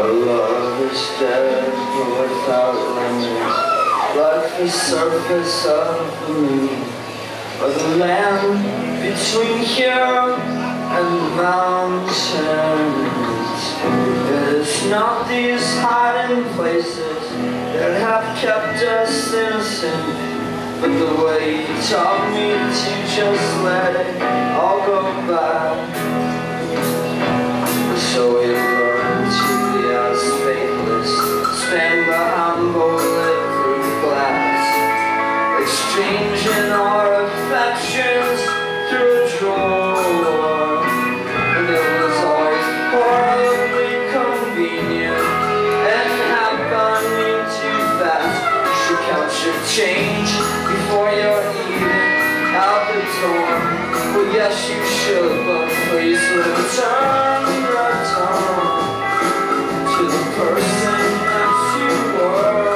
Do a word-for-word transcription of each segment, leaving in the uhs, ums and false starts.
Our love is dead without limit, like the surface of the moon, or the land between here and the mountains. It is not these hiding places that have kept us innocent, but the way you taught me to just let it all go by. So we learn to be as faithless, stand behind bulletproof glass, exchanging our affections through a drawer. And it was always horribly convenient and happening too fast. You should count your change before you're eating out the door. Well, yes, you should, but please return your tongue to the person that you were.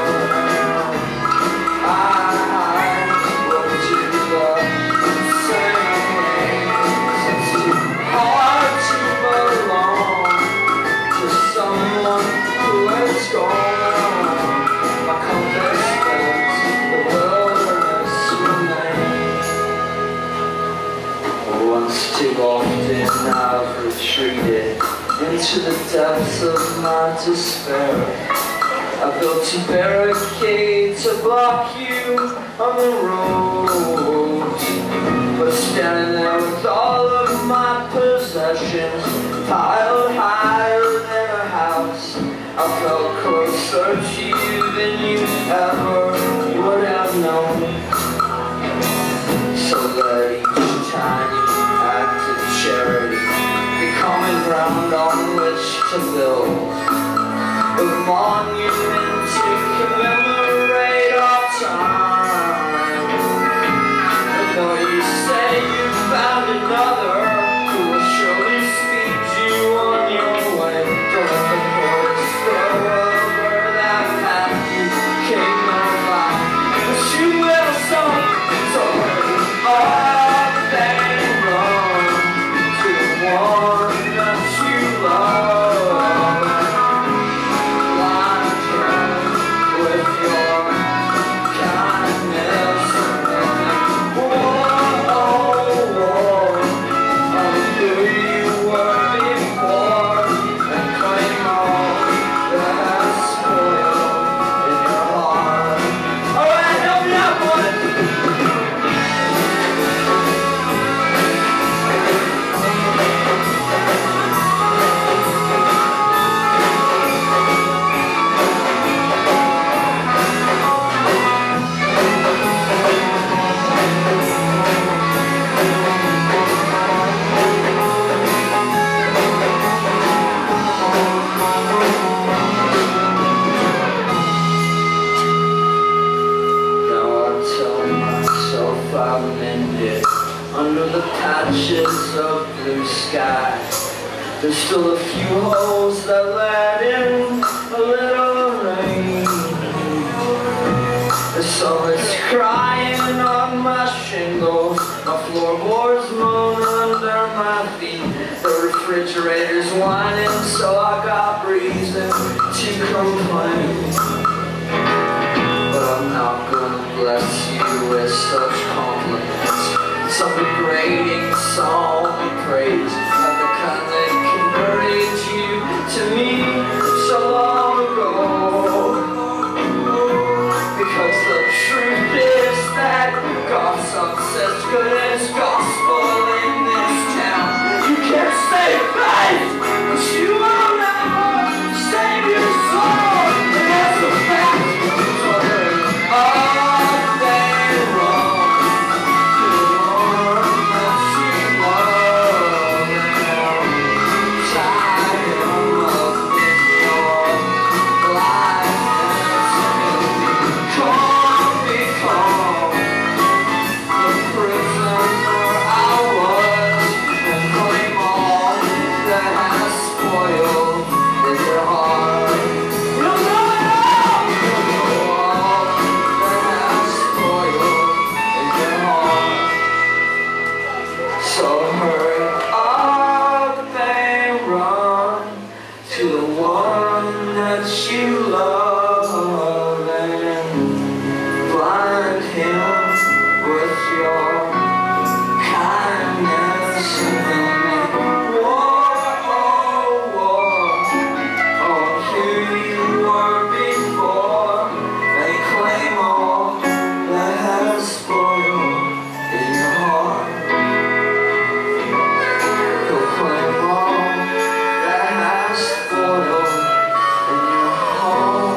I will do the same thing. It's too hard to belong to someone who is gone. My compass fails, the wilderness remains. Once too often I've retreated into the depths of my despair. I built a barricade to block you on the road, but standing there with all of my possessions piled higher than a house, I felt closer to you than you ever would have known. So let each tiny act of charity be common ground on which to build a monument to commemorate our time. I know you say you found another who will surely speed you on your way. Don't let the forest throw over that path you came by, but you will sow. So hurry up and run to the one that you love. Blind him with your kindness. Whoa, oh, whoa, I'm who you were before, and claim all that's spoiled in your heart. Alright, help me out, boy! I've mended under the patches of blue sky. There's still a few holes that let in a little rain. The sun is crying on my shingles, my floorboards moan under my feet. The refrigerator's whining, so I got reason to complain. But I'm not gonna bless you with such compliments, some degrading song and praise, like the kind that converted you to me so long ago. Because the truth is that God's success good as gospel in this town. You can't save faith, but you will never save your soul, and that's a fact. All day long, to the one that you love. last photo in your home.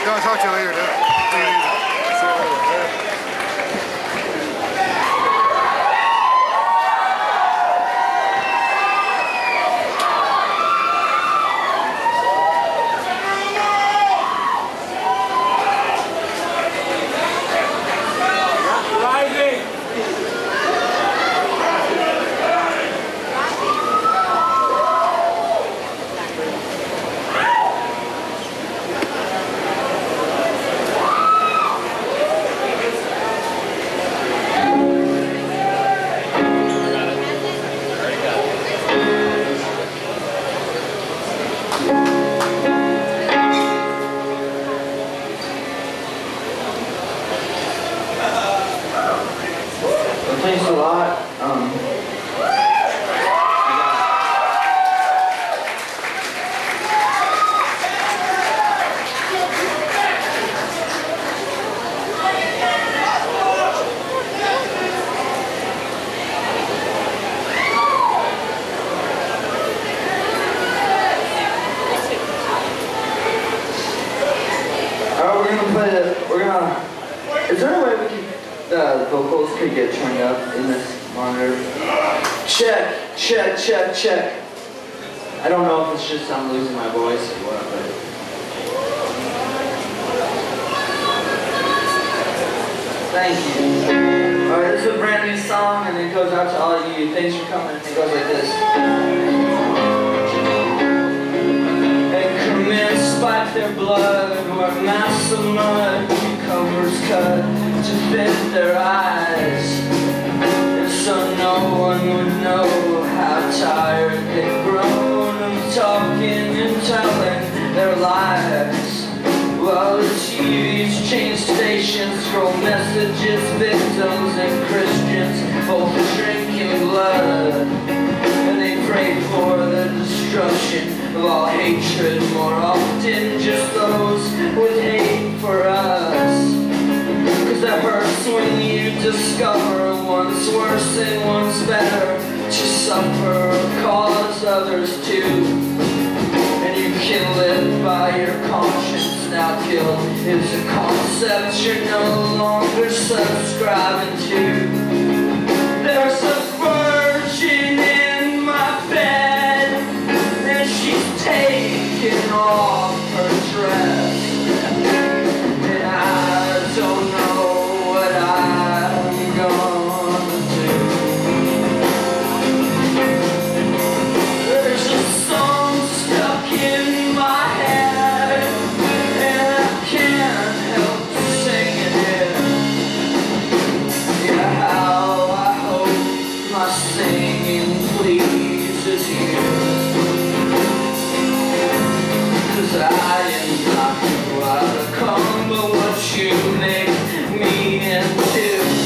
I'll talk to you later, dude. Take it easy. See you later. Thanks a lot. Um, Alright, we're gonna play the, we're gonna, is there a way we can, the vocals could get turned up in this monitor? Check, check, check, check. I don't know if it's just I'm losing my voice or what, but. Thank you. Alright, this is a brand new song and it goes out to all of you. Thanks for coming. It goes like this. Increments spike their blood, where masks of mud, covers cut to fit their eyes, and so no one would know how tired they've grown of talking and telling their lies. While the T Vs change stations, scroll messages, victims and Christians both drinking blood, and they pray for the destruction of all hatred, more often just those with hate for us. Cause it hurts when you discover one's worse and one's better, to suffer or cause others to. And you can live by your conscience. Now guilt is a concept you're no longer subscribing to. There's a virgin in my bed, and she's taking off her dress, and I don't know what I'm gonna do. There's a song stuck in my head, and I can't help singing it. Yeah, how I hope my singing pleases you. Cause I am not who I become, but what you make me into.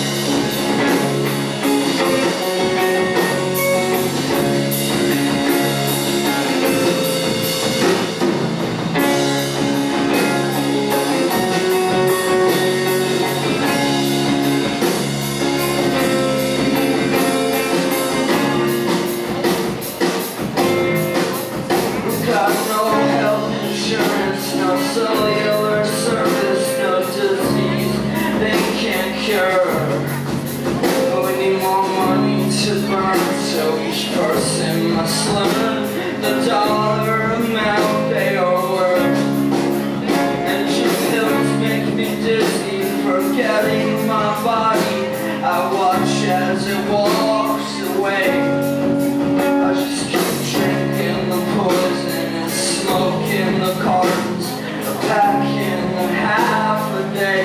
Got no health insurance, no cellular service, no disease they can't cure. But we need more money to burn, so each person must learn the dollar amount they are worth. And your pills make me dizzy, forgetting my body. I watch as it walks away. I just keep drinking the poison and smoking the cartons, a pack in a half a day.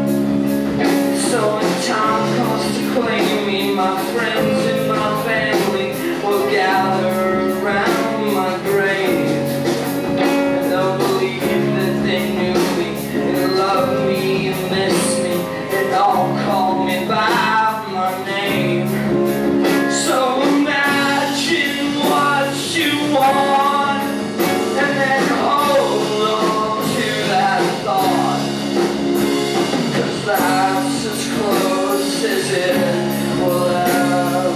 So when time comes to claim me, my friends and my family will gather around my grave, and they'll believe that they knew me, and love me, and miss me, and all call me by my name. So imagine what you want, and then hold on to that thought, cause that's as close as it will ever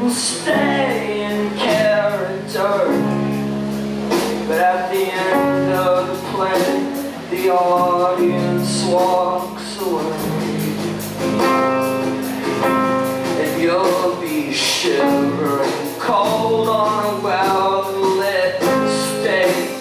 will stay in character, but at the end of the play, the audience walks away, and you'll be shivering cold on a well-lit stage.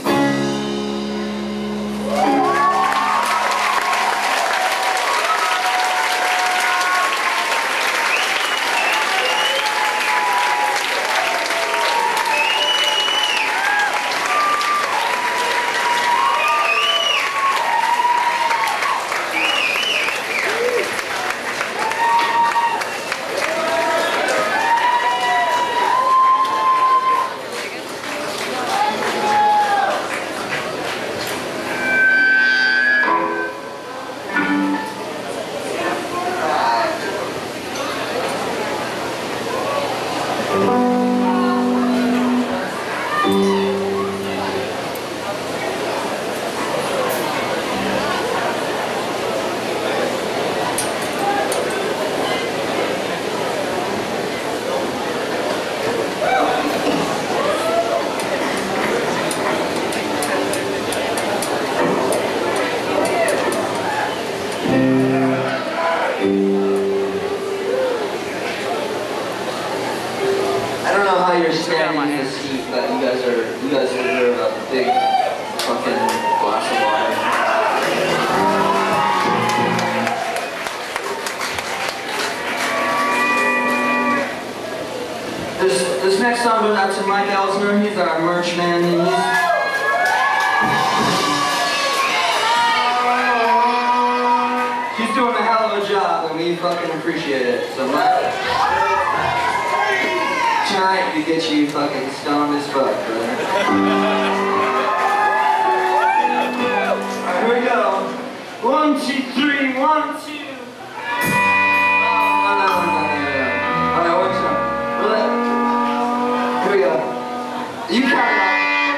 You're standing in this heat, but you guys are you guys deserve a big fucking glass of water. This this next song goes out to Mike Elsner. He's our merch man. He's, he's doing a hell of a job, and we fucking appreciate it. So Mike. Tonight to get you fucking stoned as fuck, brother. Alright, here we go. One, two, three, one, two. Oh, no, no, no, no, no, no. Alright, one time. Here we go. You count it out.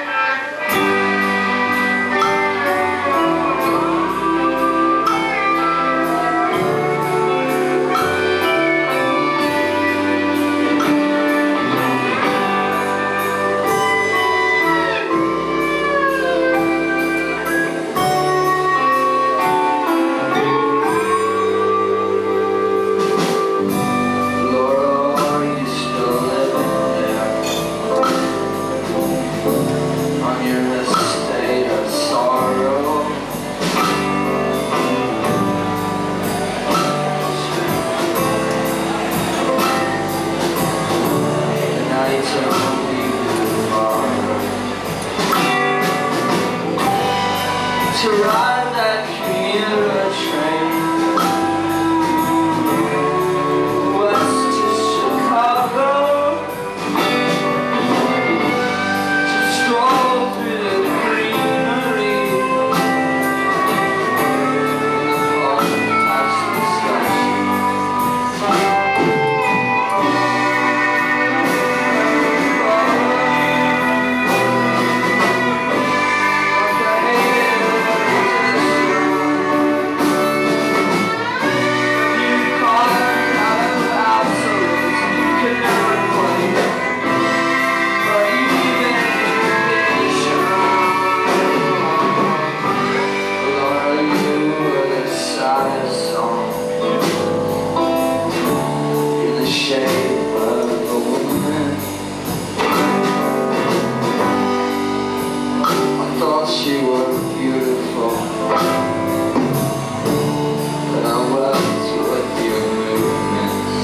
To ride that commuter train west to Chicago, to stroll through the greenery and the past discussion. She was beautiful, but I wept with your movements.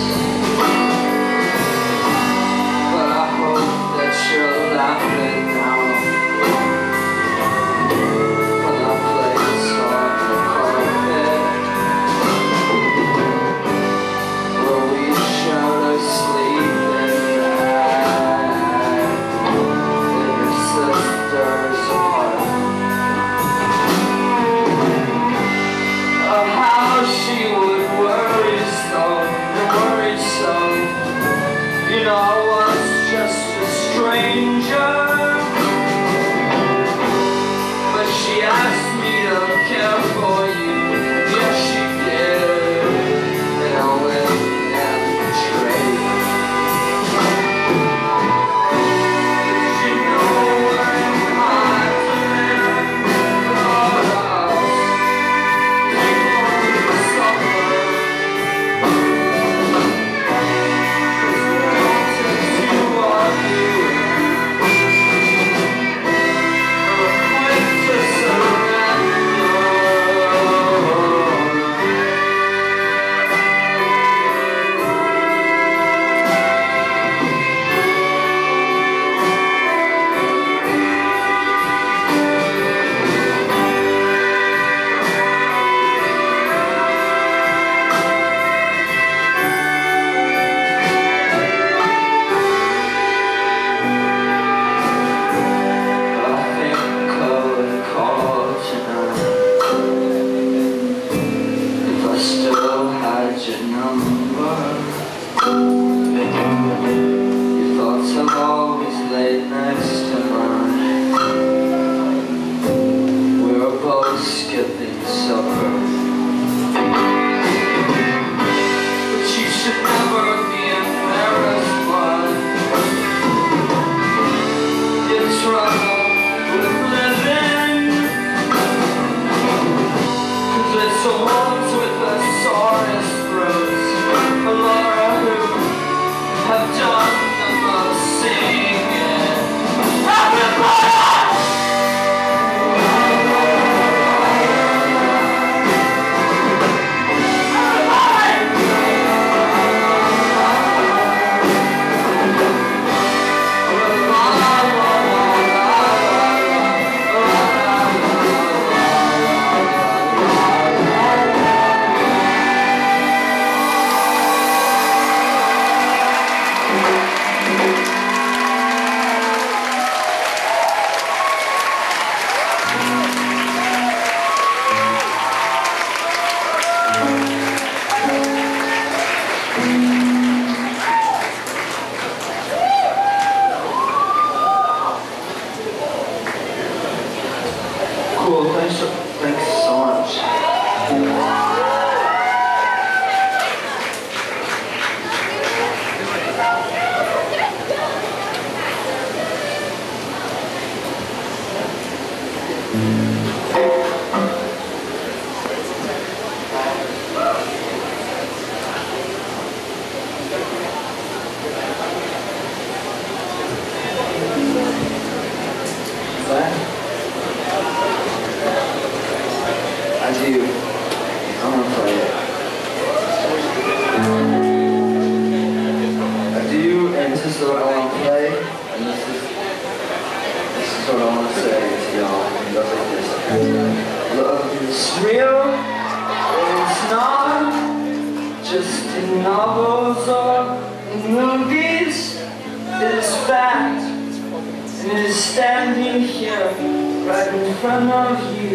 But I hope that you're laughing now when I place on the carpet where we showed us sleeping back in your sister's apartment. How she would worry so, worry so. You know, I was just a stranger, but she asked me to care for you. Yes, she did, and I went and betrayed. Cool, thanks so, thanks so much. That? I do. I'm gonna play it. I do, and this is what I want to play, and this is this is what I want to say to y'all. It goes like this. Love is real. It's not just in novels or in movies. It is fact, and it is standing here, right in front of you.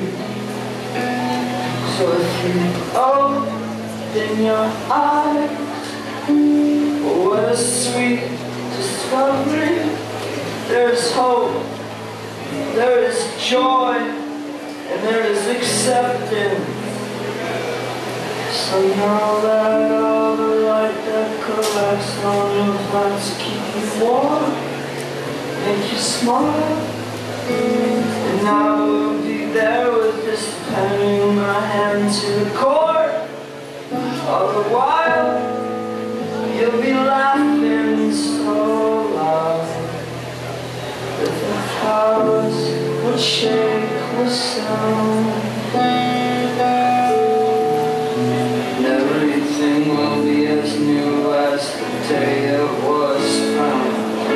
So if you open your eyes, oh, what a sweet discovery. There is hope, there is joy, and there is acceptance. So now that all the light that collects on your flanks keep you warm, make you smile, and I will be there with this pen in my hand to record. All the while, you'll be laughing so loud that the house would shake with sound. And everything will be as new as the day it was found.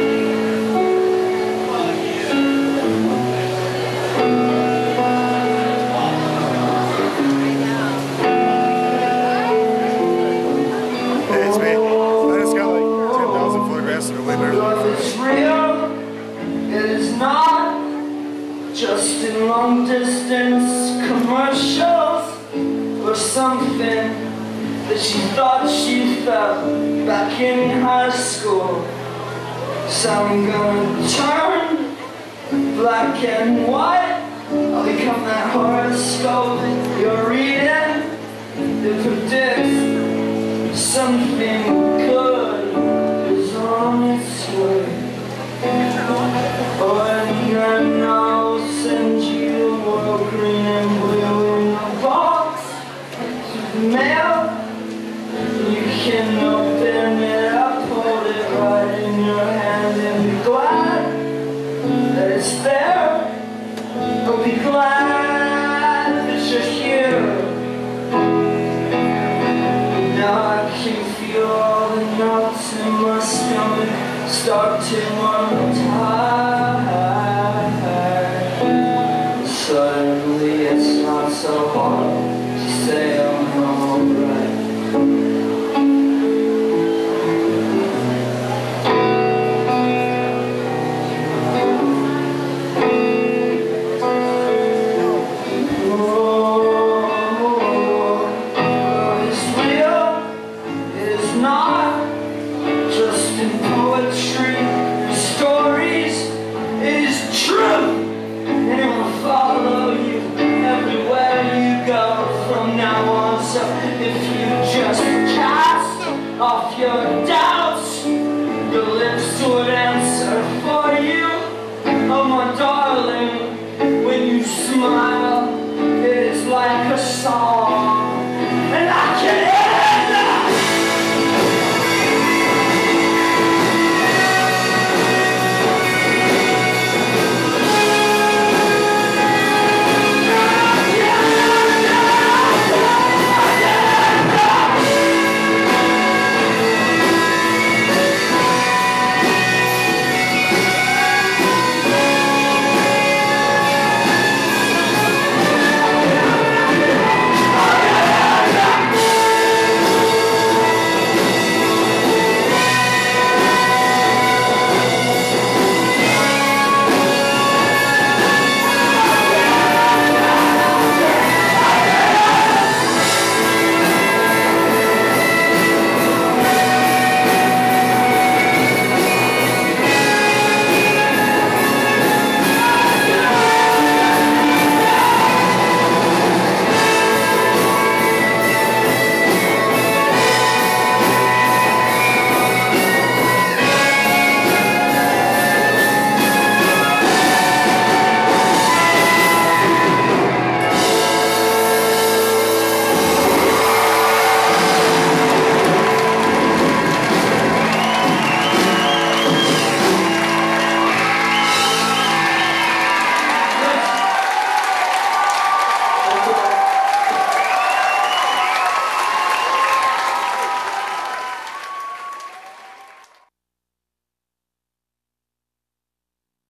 Love is real, it is not just in long distance commercials or something that she thought she felt back in high school. So I'm gonna turn black and white, I'll become that horoscope you're reading that predicts something good on its way. Oh, and then I'll send you a world green and blue in a box through the mail. You can open it up, hold it right in your hand, and be glad that it's there. But be glad that you're here. Now I can feel all the knots in my stomach start to untie.